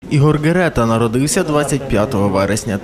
Ігор Герета народився 25 вересня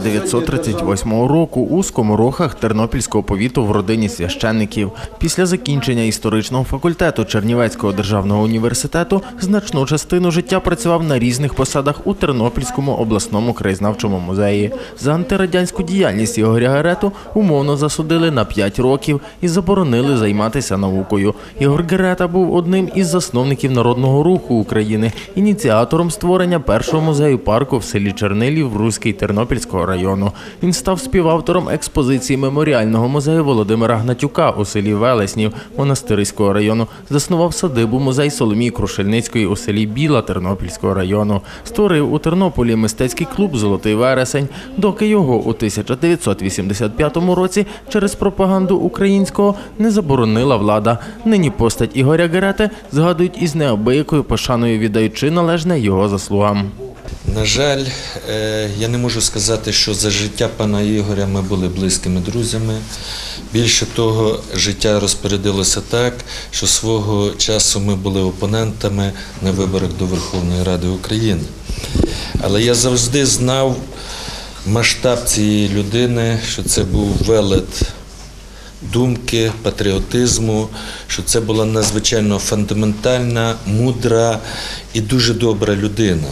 1938 року у Скоморохах Тернопільського повіту в родині священників. Після закінчення історичного факультету Чернівецького державного університету значну частину життя працював на різних посадах у Тернопільському обласному краєзнавчому музеї. За антирадянську діяльність Ігоря Герету умовно засудили на 5 років і заборонили займатися наукою. Ігор Герета був одним із засновників Народного руху України, ініціатором створення першого музею-парку в селі Чернилів Руський Тернопільського району. Він став співавтором експозиції меморіального музею Володимира Гнатюка у селі Велеснів Монастириського району. Заснував садибу-музей Соломії Крушельницької у селі Біла Тернопільського району. Створив у Тернополі мистецький клуб «Золотий вересень», доки його у 1985 році через пропаганду українського не заборонила влада. Нині постать Ігоря Герети згадують із неабиякою пошаною, віддаючи належне його заслугам. На жаль, я не можу сказати, що за життя пана Ігоря ми були близькими друзями. Більше того, життя розпорядилося так, що свого часу ми були опонентами на виборах до Верховної Ради України. Але я завжди знав масштаб цієї людини, що це був велет думки, патріотизму, що це була надзвичайно фундаментальна, мудра і дуже добра людина.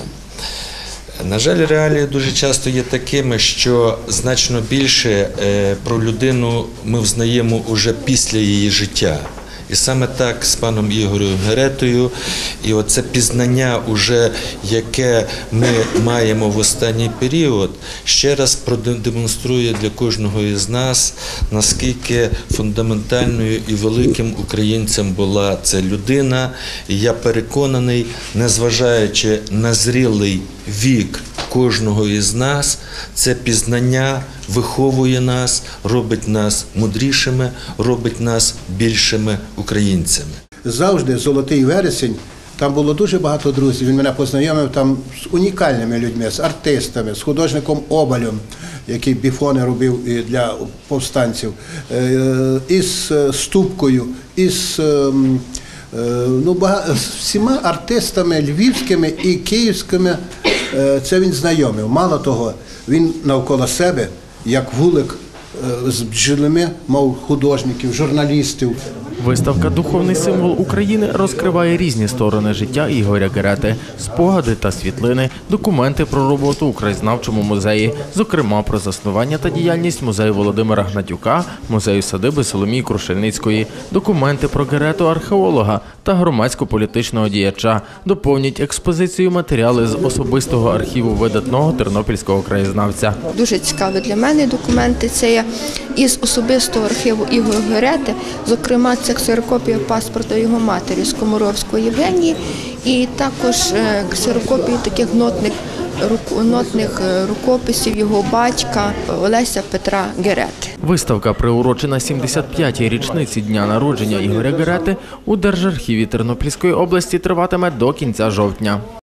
На жаль, реалії дуже часто є такими, що значно більше про людину ми взнаємо уже після її життя. І саме так з паном Ігорем Геретою, і оце пізнання, уже, яке ми маємо в останній період, ще раз продемонструє для кожного із нас, наскільки фундаментальною і великим українцем була ця людина. І я переконаний, незважаючи на зрілий вік кожного із нас, це пізнання виховує нас, робить нас мудрішими, робить нас більшими українцями. Завжди «Золотий вересень», там було дуже багато друзів, він мене познайомив там з унікальними людьми, з артистами, з художником Обалем, який біфони робив для повстанців, із Ступкою, із всіма артистами львівськими і київськими. Це він знайомив. Мало того, він навколо себе, як вулик з бджілами, мав художників, журналістів. Виставка «Духовний символ України» розкриває різні сторони життя Ігоря Герети – спогади та світлини, документи про роботу у краєзнавчому музеї, зокрема про заснування та діяльність музею Володимира Гнатюка, музею садиби Соломії Крушельницької, документи про Герету археолога та громадсько-політичного діяча. Доповнять експозицію матеріали з особистого архіву видатного тернопільського краєзнавця. Дуже цікаві для мене документи. Це є із особистого архіву Ігоря Герети, зокрема, це ксерокопія паспорта його матері Скоморовської Євгенії і також ксерокопії таких нотних рукописів його батька Олеся Петра Герети. Виставка, приурочена 75-й річниці дня народження Ігоря Герети, у Держархіві Тернопільської області триватиме до кінця жовтня.